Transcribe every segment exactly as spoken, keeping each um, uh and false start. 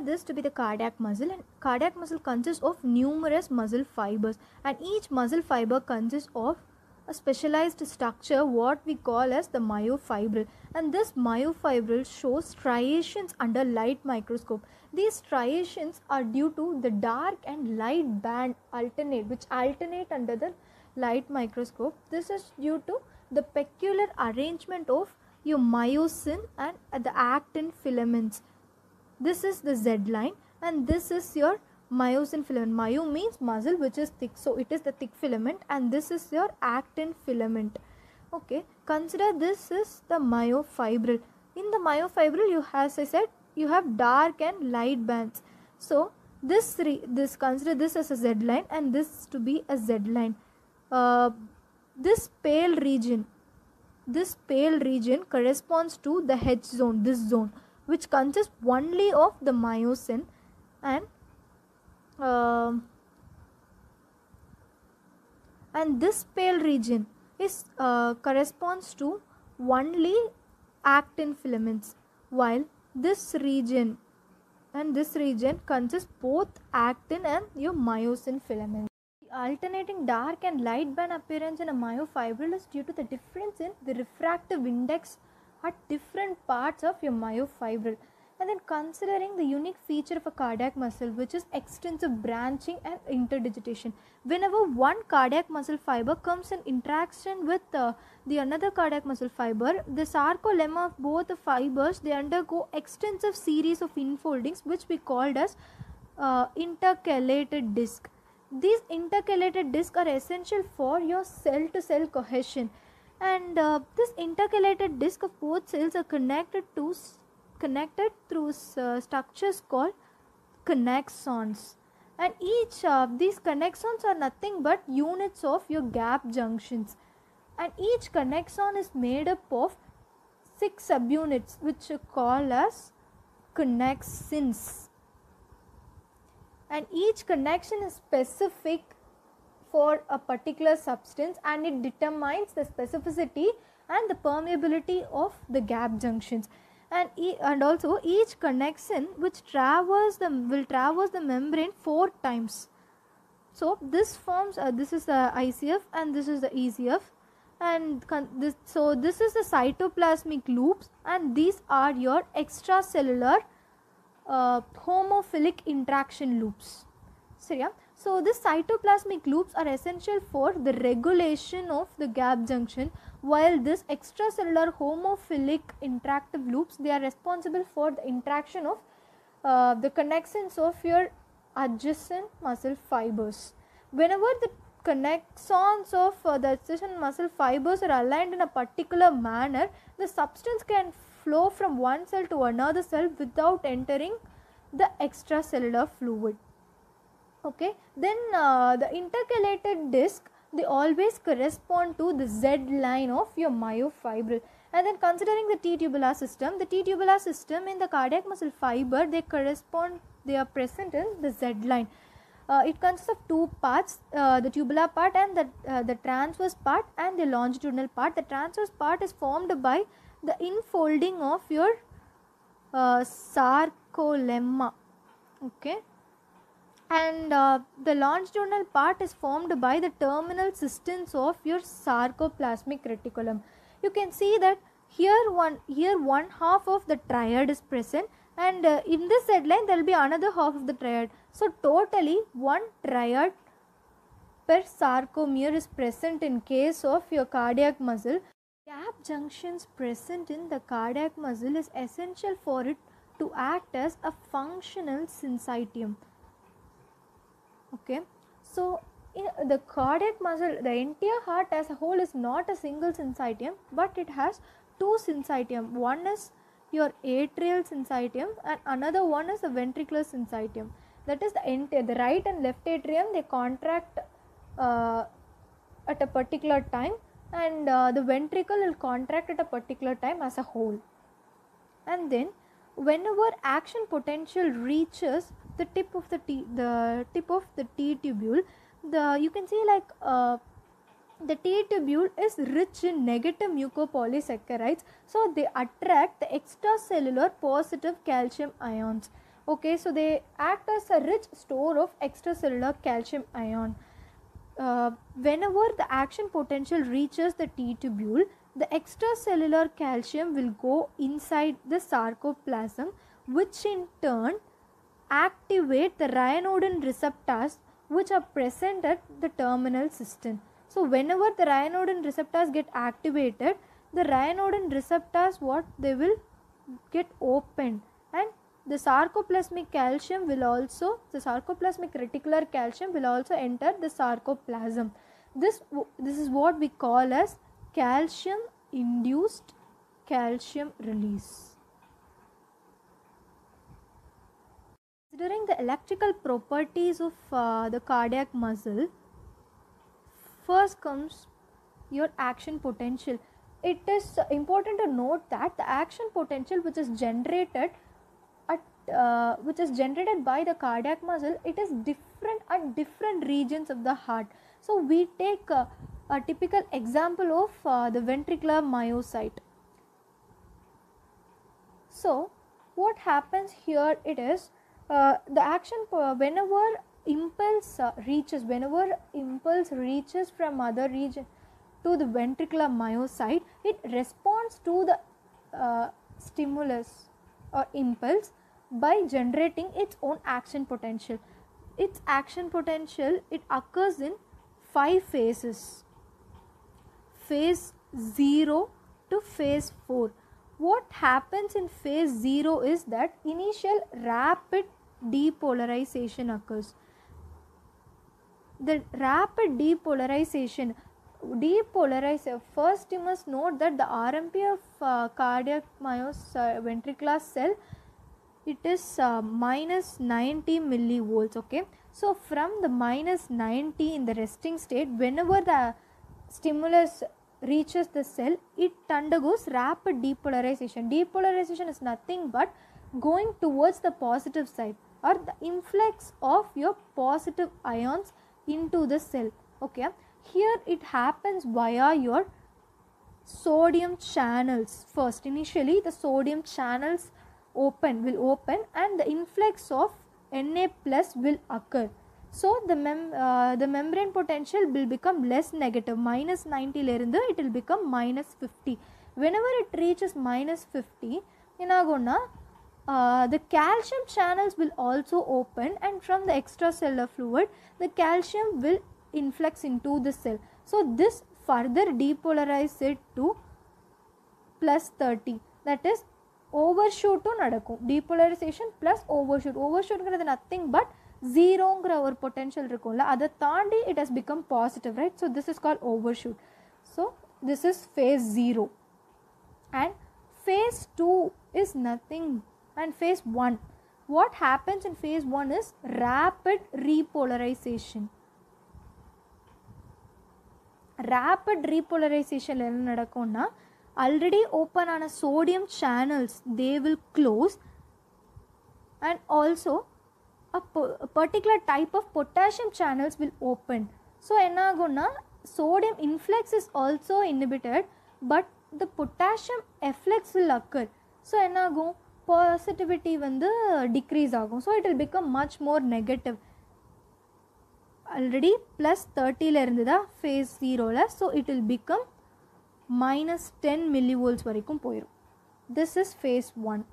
this to be the cardiac muscle, and cardiac muscle consists of numerous muscle fibers, and each muscle fiber consists of a specialized structure what we call as the myofibril, and this myofibril shows striations under light microscope. These striations are due to the dark and light band alternate which alternate under the light microscope. This is due to the peculiar arrangement of your myosin and uh, the actin filaments. This is the Z line and this is your myosin filament. Myo means muscle which is thick, so it is the thick filament, and this is your actin filament. Okay, consider this is the myofibril. In the myofibril, you as I said, you have dark and light bands. So this this consider this as a Z line and this to be a Z line. Uh, this pale region, this pale region corresponds to the H zone, this zone, which consists only of the myosin, and uh, and this pale region is uh, corresponds to only actin filaments, while this region and this region consists both actin and your myosin filaments. The alternating dark and light band appearance in a myofibril is due to the difference in the refractive index at different parts of your myofibril. And then considering the unique feature of a cardiac muscle, which is extensive branching and interdigitation. Whenever one cardiac muscle fiber comes in interaction with uh, the another cardiac muscle fiber, the sarcolemma of both the fibers, they undergo extensive series of infoldings, which we called as uh, intercalated disc. These intercalated discs are essential for your cell-to-cell cohesion, and uh, this intercalated disc of both cells are connected to connected through uh, structures called connexons, and each of these connexons are nothing but units of your gap junctions, and each connexon is made up of six subunits which are called as connexins, and each connection is specific for a particular substance and it determines the specificity and the permeability of the gap junctions. And, e and also each connection which traverse the will traverse the membrane four times. So this forms uh, this is the I C F and this is the E C F, and this so this is the cytoplasmic loops, and these are your extracellular uh, homophilic interaction loops. So yeah, so this cytoplasmic loops are essential for the regulation of the gap junction, while this extracellular homophilic interactive loops, they are responsible for the interaction of uh, the connexins of your adjacent muscle fibers. Whenever the connexons of uh, the adjacent muscle fibers are aligned in a particular manner, the substance can flow from one cell to another cell without entering the extracellular fluid. Okay, then uh, the intercalated disc, they always correspond to the Z line of your myofibril. And then considering the T-tubular system, the T-tubular system in the cardiac muscle fiber, they correspond, they are present in the Z line. Uh, it consists of two parts, uh, the tubular part and the, uh, the transverse part and the longitudinal part. The transverse part is formed by the infolding of your uh, sarcolemma. Okay. And uh, the longitudinal part is formed by the terminal cisterns of your sarcoplasmic reticulum. You can see that here one here one half of the triad is present, and uh, in this Z line there will be another half of the triad. So totally one triad per sarcomere is present in case of your cardiac muscle. Gap junctions present in the cardiac muscle is essential for it to act as a functional syncytium. Okay, so in the cardiac muscle, the entire heart as a whole is not a single syncytium, but it has two syncytium. One is your atrial syncytium and another one is the ventricular syncytium. That is the entire, the right and left atrium, they contract uh, at a particular time, and uh, the ventricle will contract at a particular time as a whole. And then whenever action potential reaches the tip of the T, the tip of the T tubule, the you can see like uh, the T tubule is rich in negative mucopolysaccharides, so they attract the extracellular positive calcium ions. Okay, so they act as a rich store of extracellular calcium ion. Uh, whenever the action potential reaches the T tubule, the extracellular calcium will go inside the sarcoplasm, which in turn activate the ryanodin receptors which are present at the terminal cystine. So whenever the ryanodin receptors get activated, the ryanodin receptors, what they will get opened, and the sarcoplasmic calcium will also, the sarcoplasmic reticular calcium will also enter the sarcoplasm. This, this is what we call as calcium induced calcium release. Considering the electrical properties of uh, the cardiac muscle, first comes your action potential. It is important to note that the action potential which is generated at uh, which is generated by the cardiac muscle, it is different at different regions of the heart. So we take a, a typical example of uh, the ventricular myocyte. So what happens here, it is uh, the action uh, whenever impulse uh, reaches whenever impulse reaches from other region to the ventricular myocyte, it responds to the uh, stimulus or impulse by generating its own action potential. Its action potential, it occurs in five phases: phase zero to phase four. What happens in phase zero is that initial rapid depolarization occurs. The rapid depolarization depolarize first you must note that the R M P of uh, cardiac myos uh, ventricular cell, it is uh, minus ninety millivolts. Okay, so from the minus ninety in the resting state, whenever the stimulus reaches the cell, it undergoes rapid depolarization. Depolarization is nothing but going towards the positive side, or the influx of your positive ions into the cell. Okay, here it happens via your sodium channels. First, initially the sodium channels open will open and the influx of Na plus will occur. So the mem uh, the membrane potential will become less negative. Minus ninety lerundu it will become minus fifty. Whenever it reaches minus fifty, enagona uh, the calcium channels will also open, and from the extracellular fluid the calcium will influx into the cell. So this further depolarize it to plus thirty. That is overshoot to nadakum. Depolarization plus overshoot. Overshoot is nothing but zero or potential irukumla. Adha thandi it has become positive, right? So this is called overshoot. So this is phase zero. And phase two is nothing, and phase one. What happens in phase one is rapid repolarization. Rapid repolarization என்ன நடக்கும்னா, already open ஆன sodium channels they will close, and also a, a particular type of potassium channels will open. So என்ன ஆகும்னா, sodium influx is also inhibited, but the potassium efflux will occur. So என்ன ஆகும், positivity வந்து decrease ஆகும். So it will become much more negative. Already plus thirty la irundha phase zero la, so it will become minus ten millivolts varaikum poirum. This is phase one.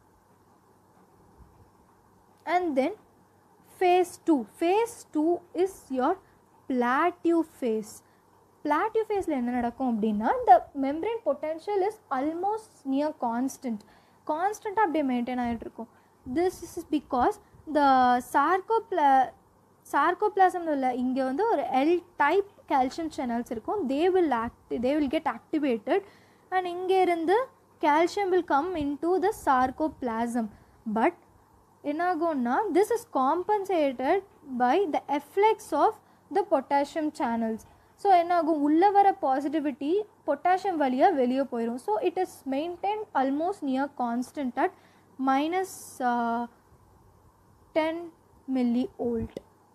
And then phase two. Phase two is your plateau phase. Plateau phase la enna nadakum appadina, the membrane potential is almost near constant. Constant அப்படியே maintain ஆகிட்டு இருக்கும். This is because the sarcopla sarcoplasm இங்கே வந்து ஒரு L type calcium channels இருக்கும். They will act, they will get activated, and இங்கே இருந்து calcium will come into the sarcoplasm. But என்னாகும்னா, this is compensated by the efflux of the potassium channels. So என்னாகும், உள்ள வர positivity potassium வழியா வெளியே போயிடும். So it is maintained almost near constant at minus uh, ten millivolt.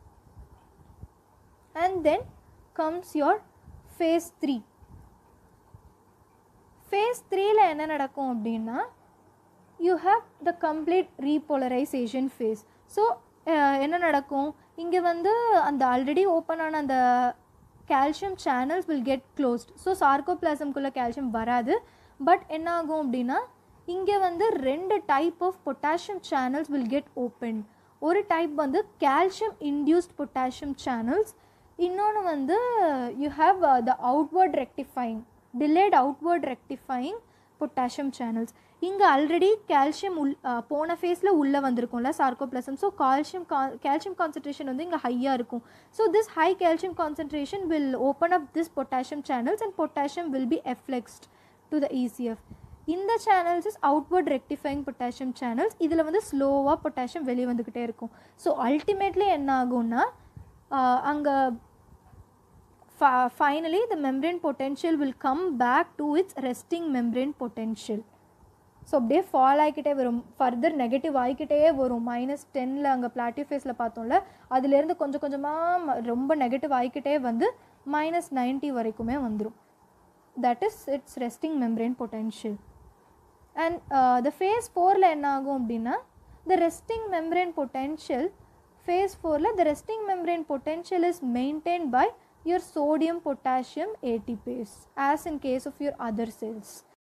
And then comes your phase three. Phase three la enna nadakum appadina, you have the complete repolarization phase. So என்ன நடக்கும் இங்கே வந்து அந்த already open ஆன அந்த calcium channels will get closed. So சார்கோபிளாசம்குள்ளே calcium வராது. But என்ன ஆகும் அப்படின்னா இங்கே வந்து ரெண்டு type of potassium channels will get open. ஒரு டைப் வந்து கால்சியம் இன்டியூஸ்ட் பொட்டாசியம் சேனல்ஸ், இன்னொன்று வந்து you have the outward rectifying delayed outward rectifying potassium channels. இங்கே ஆல்ரெடி கால்சியம் உள் போன ஃபேஸில் உள்ளே வந்திருக்கும்ல sarcoplasm. So calcium ca calcium concentration வந்து இங்கே ஹையாக இருக்கும். So this high calcium concentration will open up this potassium channels and potassium will be effluxed to the ECF. இந்த channels is outward rectifying potassium channels. இதில் வந்து ஸ்லோவாக potassium வெளியே வந்துக்கிட்டே இருக்கும். ஸோ அல்டிமேட்லி என்ன ஆகும்னா அங்கே finally the membrane potential will come back to its resting membrane potential. So அப்படியே ஃபால் ஆகிக்கிட்டே வரும், ஃபர்தர் நெகட்டிவ் ஆகிக்கிட்டே வரும். மைனஸ் டென்னில் அங்கே பிளாட்டிவ் ஃபேஸில் பார்த்தோம்ல, அதுலேருந்து கொஞ்சம் கொஞ்சமாக ரொம்ப நெகட்டிவ் ஆகிக்கிட்டே வந்து மைனஸ் நைன்ட்டி வரைக்குமே வந்துடும். That is its resting membrane potential. And the phase ஃபோரில் என்ன ஆகும் அப்படின்னா the resting membrane potential phase ஃபோரில் the resting membrane potential is maintained by your sodium potassium A T Pase as in case of your other cells.